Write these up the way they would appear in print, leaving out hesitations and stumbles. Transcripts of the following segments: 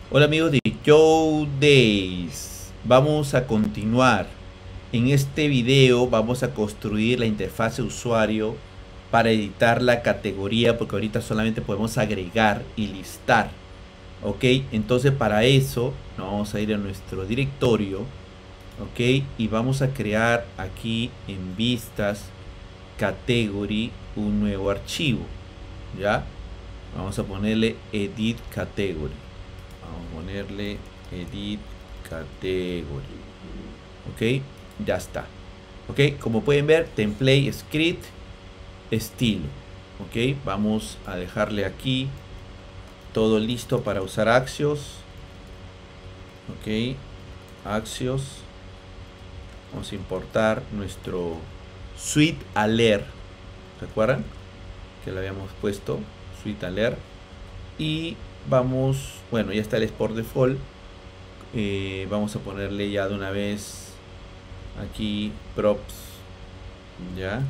Hola amigos de Joe Days. Vamos a continuar. En este video vamos a construir la interfaz de usuario para editar la categoría, porque ahorita solamente podemos agregar y listar. Ok, entonces para eso nos vamos a ir a nuestro directorio. Ok, y vamos a crear aquí en vistas category un nuevo archivo. Ya, vamos a ponerle edit category. Vamos a ponerle edit category. Ok, ya está. Ok, como pueden ver, template script estilo. Ok, vamos a dejarle aquí todo listo para usar Axios. Ok, Axios. Vamos a importar nuestro suite alert. ¿Recuerdan que lo habíamos puesto? Suite alert. Y vamos, bueno, ya está el export default. Vamos a ponerle ya de una vez aquí props, ya,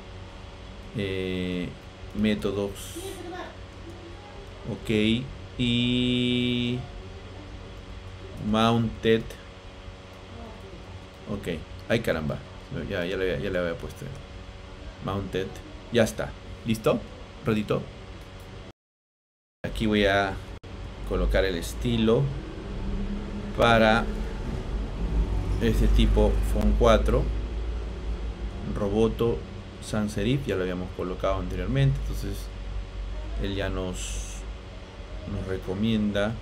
métodos, ok, y mounted, ok, ay caramba, ya le había puesto mounted, ya está, listo, rodito. Aquí voy a colocar el estilo para este tipo font 4 roboto sans serif, ya lo habíamos colocado anteriormente, entonces él ya nos recomienda,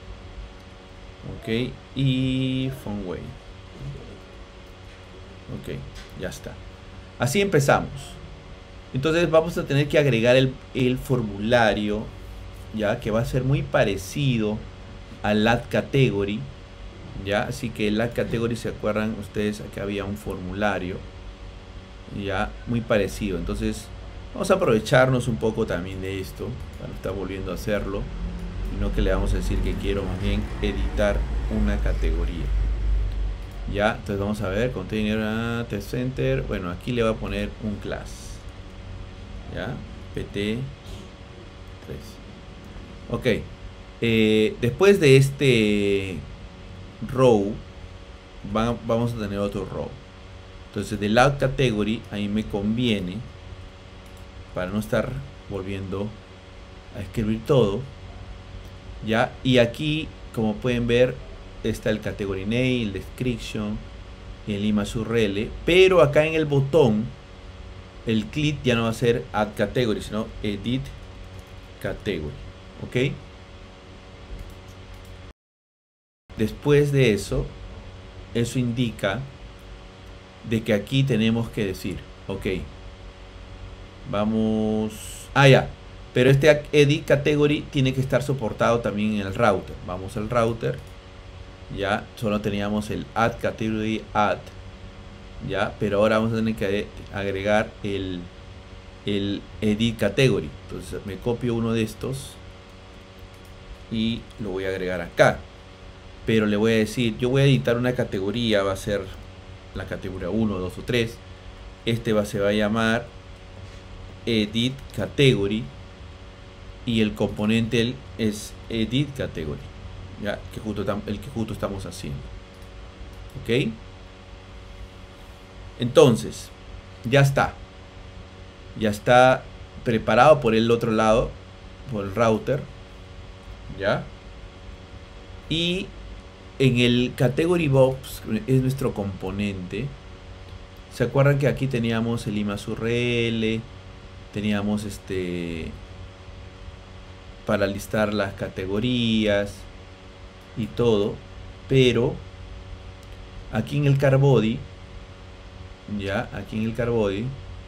ok, y fontway, ok, ya está. Así empezamos. Entonces vamos a tener que agregar el formulario, ya que va a ser muy parecido al add category, ya, así que el add category, se acuerdan ustedes que había un formulario ya muy parecido. Entonces vamos a aprovecharnos un poco también de esto para estar volviendo a hacerlo, y no que le vamos a decir que quiero más bien editar una categoría. Ya, entonces vamos a ver container test center. Bueno, aquí le voy a poner un class, ya, pt3. Ok, después de este row vamos a tener otro row. Entonces del add category ahí me conviene, para no estar volviendo a escribir todo, ya, y aquí como pueden ver está el category name, el description, el image URL, pero acá en el botón el clic ya no va a ser add category, sino edit category. Ok, después de eso indica de que aquí tenemos que decir, ok, vamos, ya, pero este edit category tiene que estar soportado también en el router. Vamos al router, ya, solo teníamos el add category add, ya, pero ahora vamos a tener que agregar el edit category. Entonces me copio uno de estos y lo voy a agregar acá, pero le voy a decir, yo voy a editar una categoría, va a ser la categoría 1, 2 o 3. Este se va a llamar edit category y el componente es edit category, ya, el que justo estamos haciendo. Ok, entonces ya está preparado por el otro lado, por el router, ya, y en el category box es nuestro componente. ¿Se acuerdan que aquí teníamos el image URL? Teníamos para listar las categorías y todo, pero aquí en el car body, ya, aquí en el car body,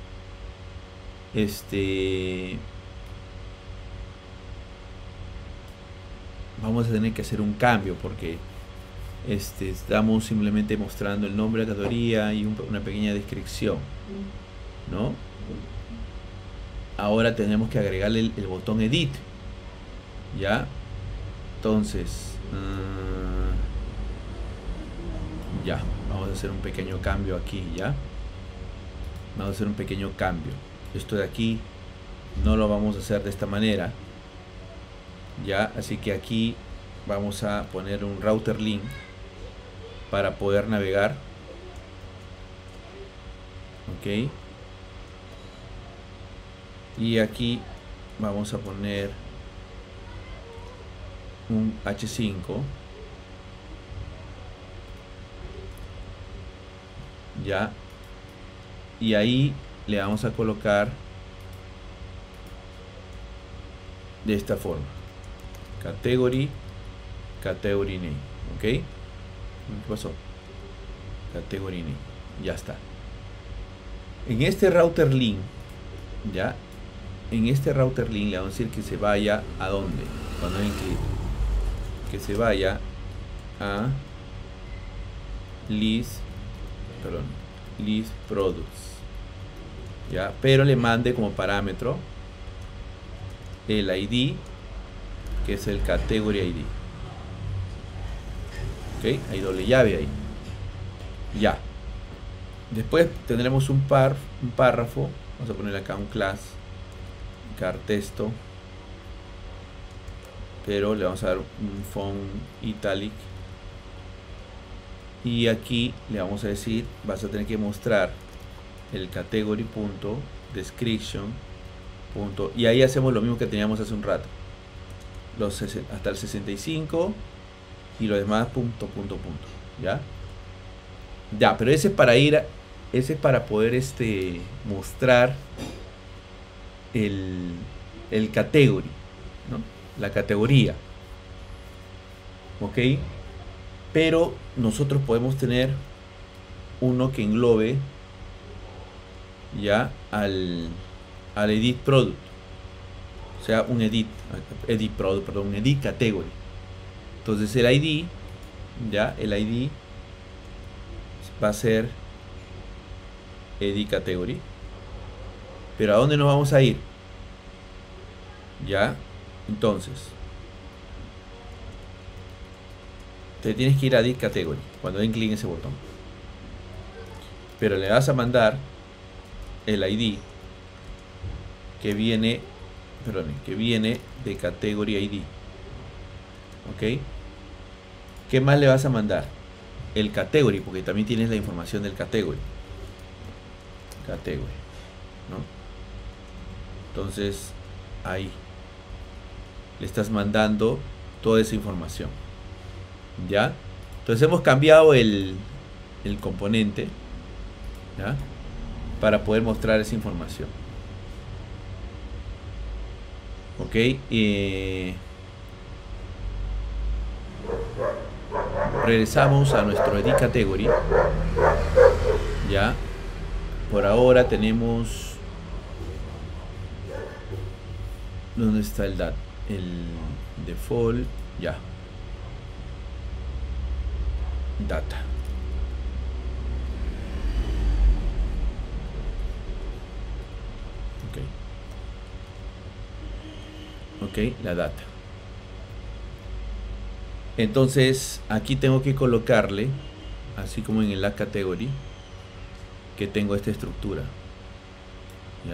vamos a tener que hacer un cambio, porque estamos simplemente mostrando el nombre de la categoría y una pequeña descripción, ¿no? Ahora tenemos que agregarle el botón edit, ya. Entonces ya, vamos a hacer un pequeño cambio aquí, ya. Vamos a hacer un pequeño cambio. Esto de aquí no lo vamos a hacer de esta manera, ya, así que aquí vamos a poner un router link para poder navegar. Ok, y aquí vamos a poner un H5, ya, y ahí le vamos a colocar de esta forma: category name. Ok, ¿qué pasó? Category name, ya está. En este router link, ya, en este router link le vamos a decir que se vaya a dónde, cuando den clic, que se vaya a list products, ya, pero le mande como parámetro el ID, que es el category ID. Ok, hay doble llave ahí, ya. Después tendremos un párrafo. Vamos a poner acá un class car texto, pero le vamos a dar un font italic, y aquí le vamos a decir, vas a tener que mostrar el category.description. Y ahí hacemos lo mismo que teníamos hace un rato, hasta el 65 y lo demás punto. Ya, pero ese es para poder mostrar el category, ¿no? La categoría. Ok, pero nosotros podemos tener uno que englobe ya al edit product, o sea, un edit category. Entonces el ID, ya, el ID va a ser edit category. Pero ¿a dónde nos vamos a ir? Ya, entonces te tienes que ir a edit category cuando den clic en ese botón, pero le vas a mandar el ID que viene de category ID. Ok, ¿qué más le vas a mandar? El category, porque también tienes la información del category, ¿no? Entonces ahí le estás mandando toda esa información, ya. Entonces hemos cambiado el componente, ¿ya?, para poder mostrar esa información. Ok, regresamos a nuestro edit category. Ya, por ahora tenemos, ¿dónde está el default? Ya, data. Ok, la data. Entonces aquí tengo que colocarle, así como en la category, que tengo esta estructura, ya.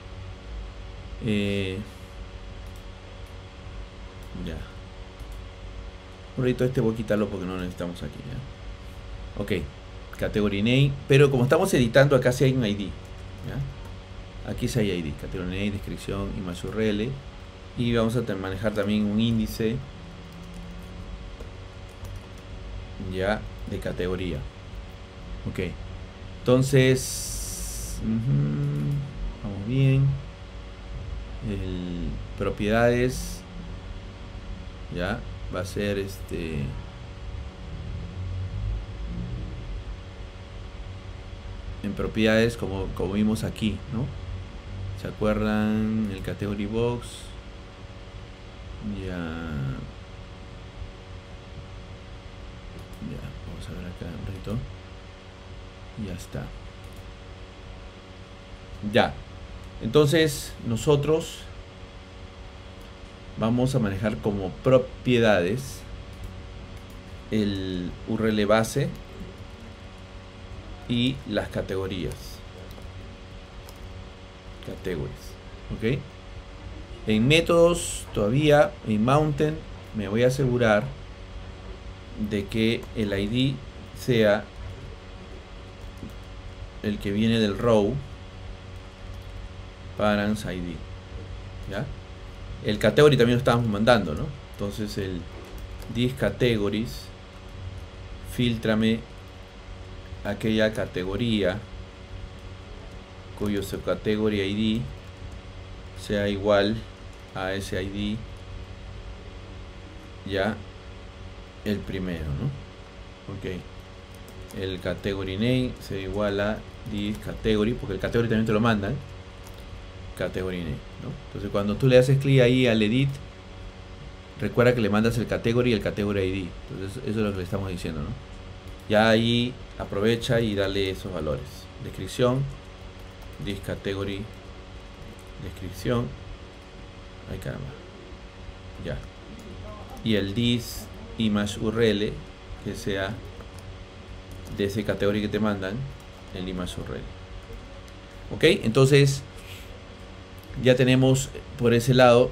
Ya, un ratito voy a quitarlo porque no lo necesitamos aquí, ya. Ok, category name, pero como estamos editando acá sí hay un ID, ya. Aquí sí hay ID, category name, descripción, image URL, y vamos a manejar también un índice, ya, de categoría. Ok, entonces vamos bien. Propiedades, ya, va a ser en propiedades como vimos aquí, ¿no? ¿Se acuerdan? El category box, ya, vamos a ver acá un ratito. Ya está. Ya. Entonces nosotros vamos a manejar como propiedades el URL base y las categorías. Ok. En métodos todavía, en Mountain, me voy a asegurar de que el ID sea el que viene del row parents ID, ¿ya? El category también lo estábamos mandando, ¿no? Entonces el this categories, filtrame aquella categoría cuyo subcategory ID sea igual a ese ID, ya, el primero, ¿no? Ok, el category name sea igual a this category, porque el category también te lo mandan, category name, ¿no? Entonces cuando tú le haces clic ahí al edit, recuerda que le mandas el category y el category ID. Entonces eso es lo que le estamos diciendo, ¿no? Ya ahí aprovecha y dale esos valores. Descripción, this category, descripción, ay caramba, ya, y el this image URL que sea de ese category que te mandan, el image URL. Ok, entonces ya tenemos por ese lado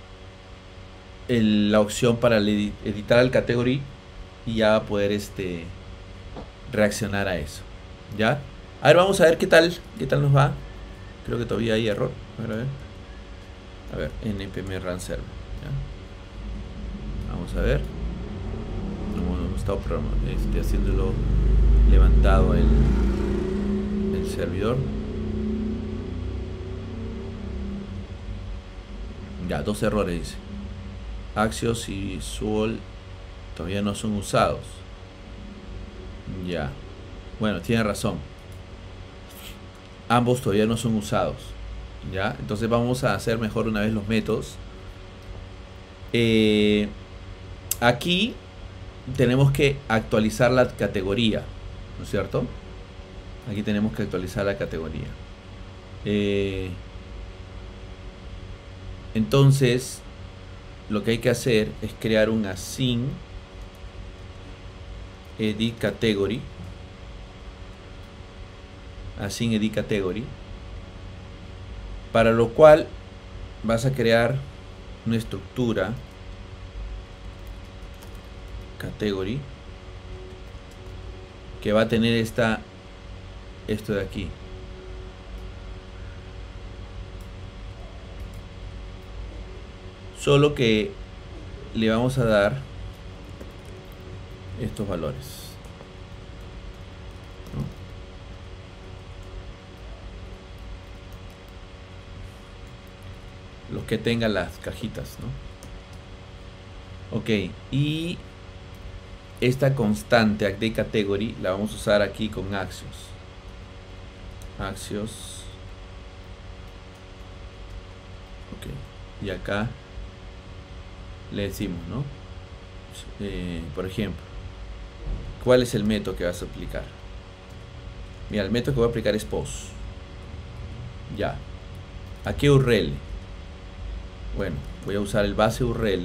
la opción para editar el category y ya poder reaccionar a eso. ¿Ya? A ver, vamos a ver qué tal nos va. Creo que todavía hay error. A ver, npm run server. ¿Ya? Vamos a ver. No hemos estado haciéndolo levantado el servidor. Ya, 2 errores dice. Axios y Suol todavía no son usados. Ya. Bueno, tiene razón. Ambos todavía no son usados. Ya. Entonces vamos a hacer mejor una vez los métodos. Aquí tenemos que actualizar la categoría, ¿no es cierto? Aquí tenemos que actualizar la categoría. Entonces lo que hay que hacer es crear un async edit category, async edit category, para lo cual vas a crear una estructura category que va a tener esto de aquí. Solo que le vamos a dar estos valores, ¿no? Los que tengan las cajitas, ¿no? Ok, y esta constante update category la vamos a usar aquí con Axios. Ok, y acá le decimos, ¿no? Por ejemplo, ¿cuál es el método que vas a aplicar? Mira, el método que voy a aplicar es post. Ya. ¿A qué URL? Bueno, voy a usar el base URL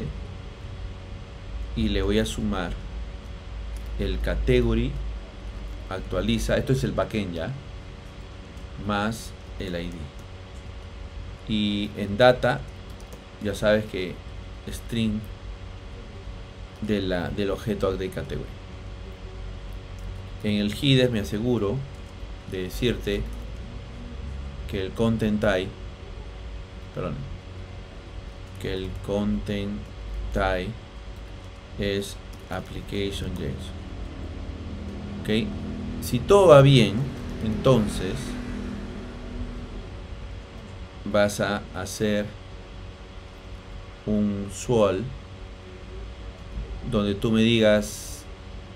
y le voy a sumar el category actualiza, esto es el backend ya, más el ID. Y en data, ya sabes que string del objeto update category. En el header me aseguro de decirte que el content type, es application.json. Ok, si todo va bien, entonces vas a hacer un swal donde tú me digas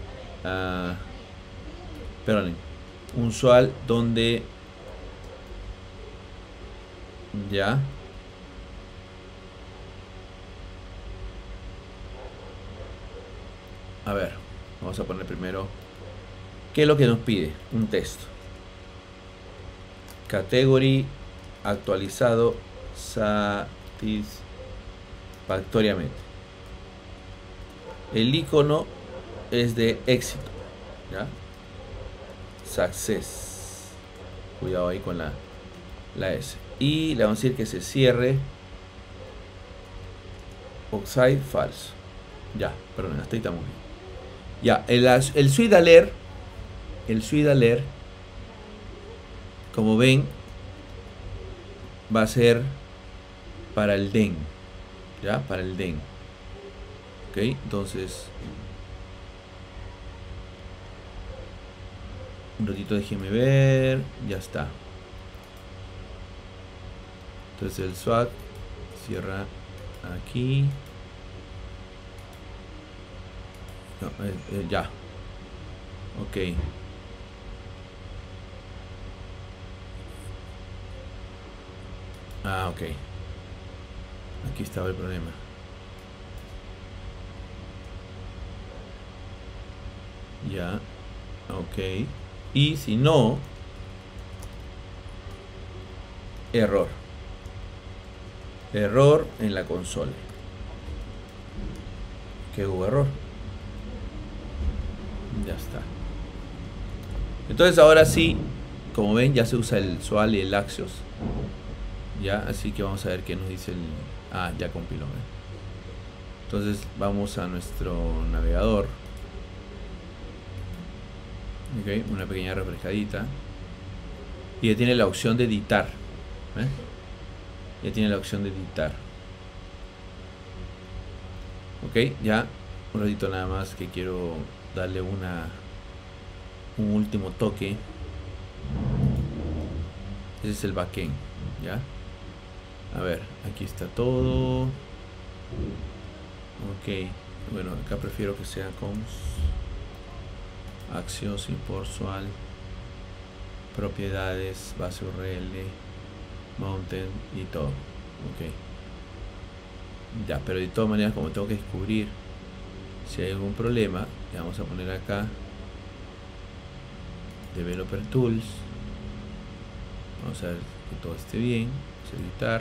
un swal donde ya a ver, vamos a poner primero qué es lo que nos pide un texto. Category actualizado satisfactoriamente. El icono es de éxito, ¿ya? Success. Cuidado ahí con la S. Y le vamos a decir que se cierre Oxide falso. Ya, perdón, hasta ahí estamos bien. Ya, el Suite Alert, como ven, va a ser para el DEN, ya, para el DEN. Ok, entonces un ratito, déjeme ver, ya está. Entonces el SWAT cierra aquí. No, ya. Ok. Ah, ok. Aquí estaba el problema. Ya. Ok. Y si no, error. Error en la consola. ¿Qué hubo error? Ya está. Entonces ahora sí, como ven, ya se usa el SWAL y el Axios. Ya, así que vamos a ver qué nos dice el... Ah, ya compiló. Entonces vamos a nuestro navegador. Ok, una pequeña refrescadita. Y ya tiene la opción de editar. Ya tiene la opción de editar. Ok, ya un ratito nada más que quiero darle un último toque. Ese es el backend, ya. A ver, aquí está todo. Ok, bueno, acá prefiero que sea cons Axios, import SWAL, propiedades, base URL, mountain y todo. Ok, ya, pero de todas maneras, como tengo que descubrir si hay algún problema, le vamos a poner acá Developer Tools. Vamos a ver que todo esté bien. Vamos a editar.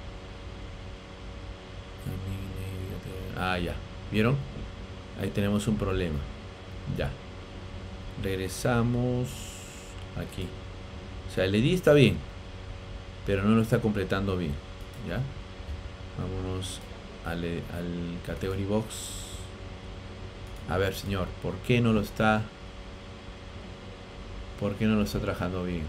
Ah, ya. ¿Vieron? Ahí tenemos un problema. Ya. Regresamos aquí. O sea, el ID está bien, pero no lo está completando bien. Ya. Vámonos al Category Box. A ver, señor, ¿por qué no lo está trabajando bien?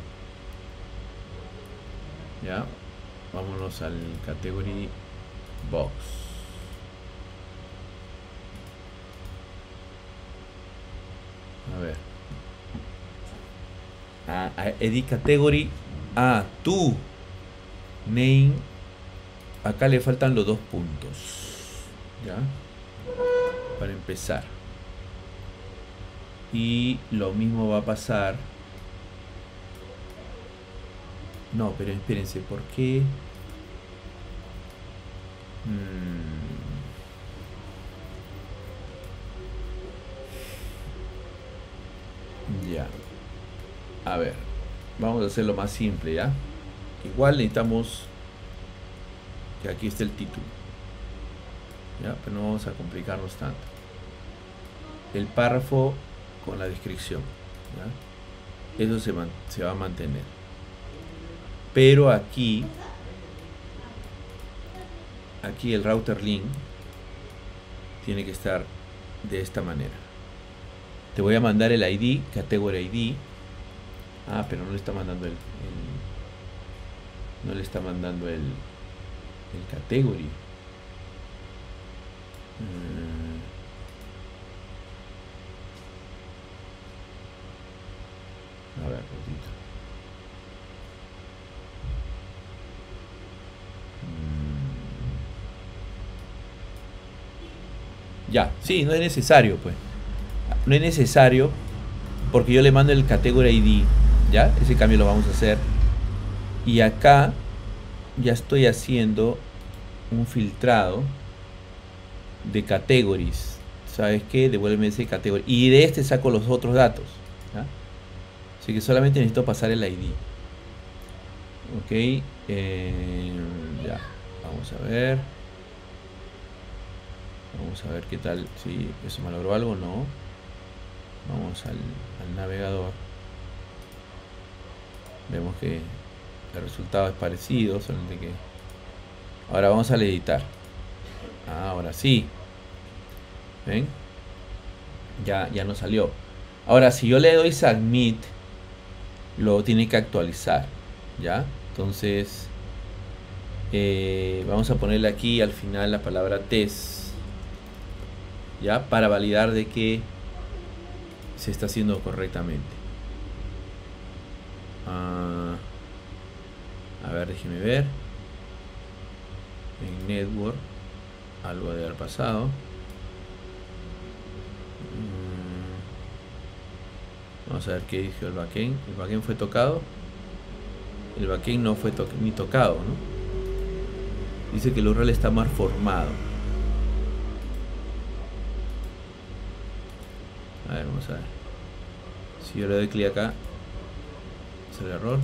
Ya. Vámonos al Category Box. A ver. Edit Category. Tu name. Acá le faltan los 2 puntos. Ya. Para empezar. Y lo mismo va a pasar. No, pero espérense, ¿por qué? Ya. A ver. Vamos a hacerlo más simple, ¿ya? Igual necesitamos que aquí esté el título. ¿Ya? Pero no vamos a complicarnos tanto. El párrafo con la descripción. ¿Ya? Eso se va a mantener. Pero aquí el router link tiene que estar de esta manera. Te voy a mandar el ID, category ID. Ah, pero no le está mandando no le está mandando el category. A ver, ratito. Ya, sí, no es necesario, pues. No es necesario porque yo le mando el category ID. Ya, ese cambio lo vamos a hacer. Y acá ya estoy haciendo un filtrado de categories. ¿Sabes qué? Devuélveme ese category. Y de este saco los otros datos. ¿Ya? Así que solamente necesito pasar el ID. Ok. Ya. Vamos a ver. Vamos a ver qué tal. Si eso me logró algo, no. Vamos al navegador. Vemos que el resultado es parecido, solamente que ahora vamos al editar. Ahora sí. ¿Ven? Ya no salió. Ahora, si yo le doy submit, lo tiene que actualizar. ¿Ya? Entonces, vamos a ponerle aquí al final la palabra test. ¿Ya? Para validar de que se está haciendo correctamente. A ver, déjeme ver. En network algo debe haber pasado. Vamos a ver qué dijo el backend. El backend fue tocado. El backend no fue ni tocado, ¿no? Dice que el URL está mal formado. A ver, vamos a ver. Si yo le doy clic acá, es el error.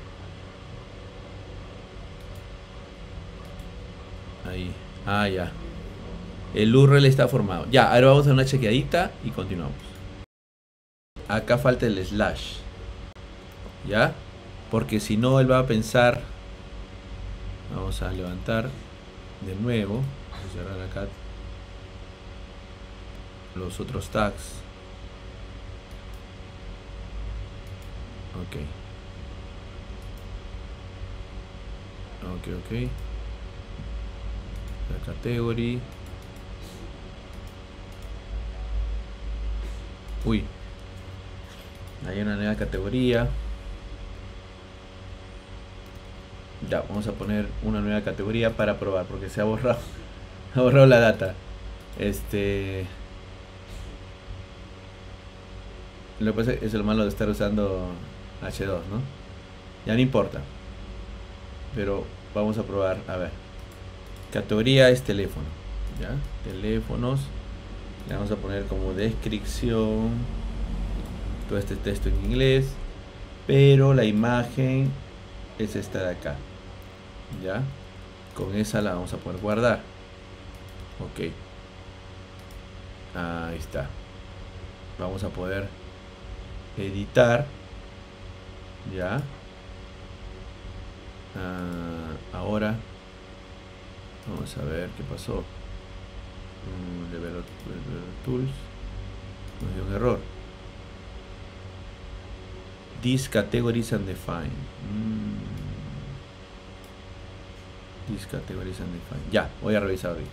Ahí. Ah, ya. El URL está formado. Ya, ahora vamos a dar una chequeadita y continuamos. Acá falta el slash. ¿Ya? Porque si no, él va a pensar. Vamos a levantar de nuevo. Vamos a cerrar acá los otros tags. Ok. La category. Uy. Hay una nueva categoría. Ya, vamos a poner una nueva categoría para probar, porque se ha borrado. Ha borrado la data. Lo que pasa es lo malo de estar usando H2, ¿no? Ya no importa. Pero vamos a probar, a ver. Categoría es teléfono. ¿Ya? Teléfonos. Le vamos a poner como descripción todo este texto en inglés. Pero la imagen es esta de acá. ¿Ya? Con esa la vamos a poder guardar. Ok. Ahí está. Vamos a poder editar. ¿Ya? Ahora vamos a ver qué pasó. Develop Tools. Nos dio un error. These categories undefined. These categories undefined. Ya, voy a revisar ahorita.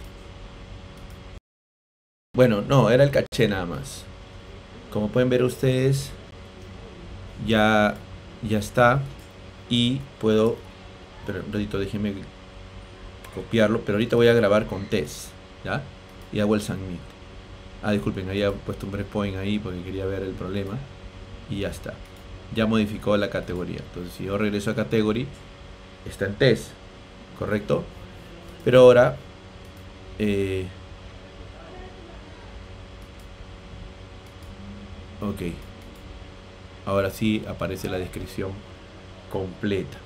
Bueno, no, era el caché nada más. Como pueden ver ustedes, ya está. Y puedo, pero un ratito déjenme copiarlo, pero ahorita voy a grabar con test, ¿ya? Y hago el submit. Disculpen, había puesto un breakpoint ahí porque quería ver el problema. Y ya está. Ya modificó la categoría. Entonces si yo regreso a category, está en test, ¿correcto? Pero ahora ok, ahora sí aparece la descripción completa.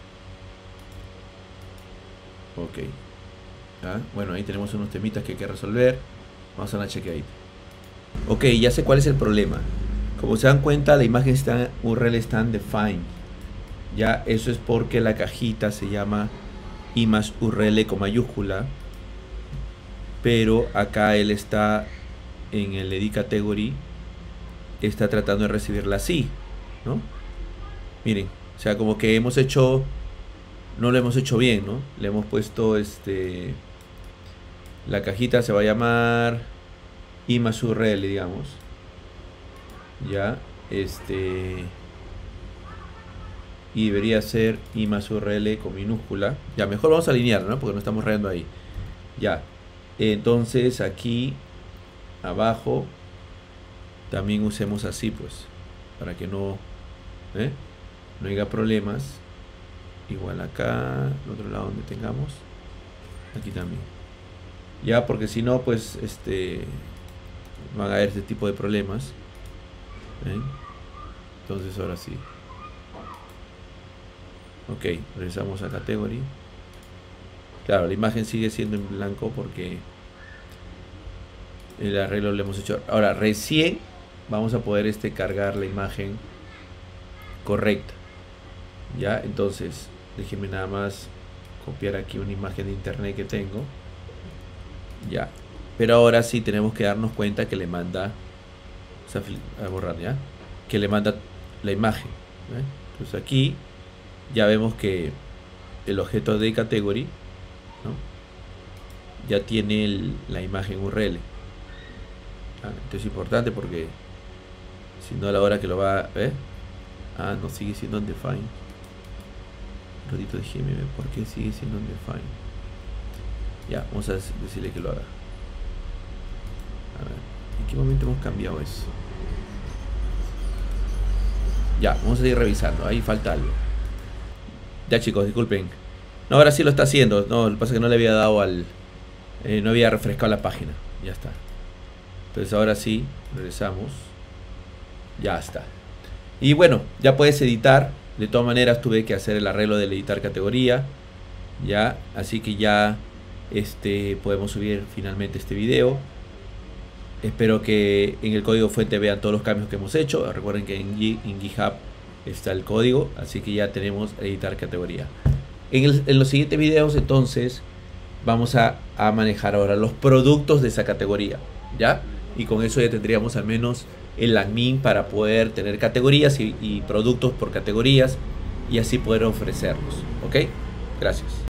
Ok. Bueno, ahí tenemos unos temitas que hay que resolver. Vamos a una chequeadita. Ok, ya sé cuál es el problema. Como se dan cuenta, la imagen está URL está undefined. Ya, eso es porque la cajita se llama image URL con mayúscula. Pero acá él está en el edit category. Está tratando de recibirla así, ¿no? Miren, o sea, como que hemos hecho, no lo hemos hecho bien, ¿no? Le hemos puesto la cajita se va a llamar image URL, digamos. Ya, y debería ser image URL con minúscula. Ya, mejor vamos a alinear, ¿no? Porque no estamos rayando ahí. Ya, entonces aquí abajo también usemos así, pues, para que no haya problemas. Igual acá, el otro lado donde tengamos, aquí también. Ya, porque si no, pues, van a haber este tipo de problemas. Entonces ahora sí. Ok, regresamos a category. Claro, la imagen sigue siendo en blanco porque el arreglo lo hemos hecho. Ahora, recién vamos a poder cargar la imagen correcta. Ya, entonces déjenme nada más copiar aquí una imagen de internet que tengo. Ya, pero ahora sí tenemos que darnos cuenta que le manda a borrar ya, que le manda la imagen. Entonces aquí ya vemos que el objeto de category, ¿no?, ya tiene la imagen URL. Esto es importante porque si no, a la hora que lo va a ver, no sigue siendo undefined. Rodito de GMM, ¿por qué sigue siendo undefined? Ya, vamos a decirle que lo haga. A ver, ¿en qué momento hemos cambiado eso? Ya, vamos a seguir revisando. Ahí falta algo. Ya, chicos, disculpen. No, ahora sí lo está haciendo. No, lo que pasa es que no le había dado al... no había refrescado la página. Ya está. Entonces ahora sí, regresamos. Ya está. Y bueno, ya puedes editar. De todas maneras tuve que hacer el arreglo del editar categoría. Ya, así que ya podemos subir finalmente este video. Espero que en el código fuente vean todos los cambios que hemos hecho. Recuerden que en GitHub está el código, así que ya tenemos editar categoría. En los siguientes videos entonces vamos a manejar ahora los productos de esa categoría, ¿ya? Y con eso ya tendríamos al menos el admin para poder tener categorías y productos por categorías y así poder ofrecerlos, ¿ok? Gracias.